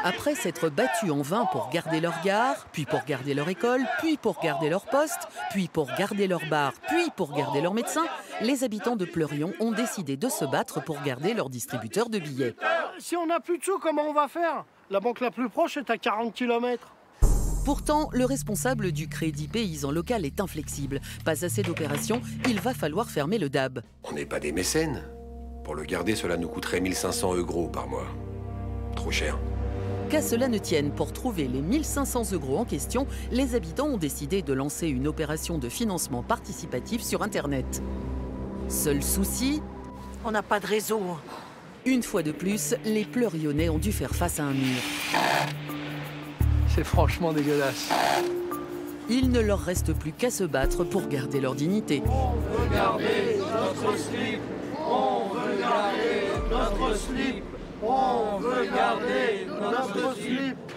Après s'être battus en vain pour garder leur gare, puis pour garder leur école, puis pour garder leur poste, puis pour garder leur bar, puis pour garder leur médecin, les habitants de Pleurion ont décidé de se battre pour garder leur distributeur de billets. Si on n'a plus de sous, comment on va faire? La banque la plus proche est à 40 km. Pourtant, le responsable du Crédit Paysan local est inflexible. Pas assez d'opérations, il va falloir fermer le DAB. On n'est pas des mécènes. Pour le garder, cela nous coûterait 1 500 € par mois. Trop cher. Qu'à cela ne tienne, pour trouver les 1 500 € en question, les habitants ont décidé de lancer une opération de financement participatif sur Internet. Seul souci, On n'a pas de réseau. une fois de plus, les Pleurionnais ont dû faire face à un mur. C'est franchement dégueulasse. Il ne leur reste plus qu'à se battre pour garder leur dignité. On veut garder notre slip. On veut garder notre slip. On veut garder notre slip.